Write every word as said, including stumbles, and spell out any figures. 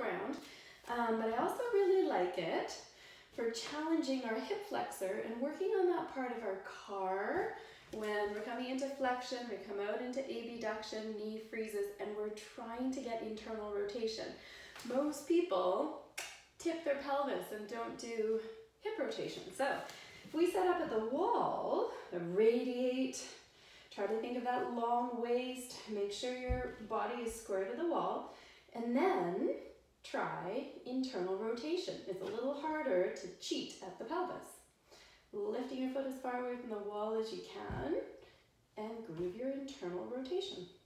ground. Um, but I also really like it for challenging our hip flexor and working on that part of our car. When we're coming into flexion, we come out into abduction, knee freezes, and we're trying to get internal rotation. Most people tip their pelvis and don't do hip rotation. So if we set up at the wall, radiate, try to think of that long waist, make sure your body is square to the wall, and then try internal rotation. It's a little harder to cheat at the pelvis. Lifting your foot as far away from the wall as you can, and groove your internal rotation.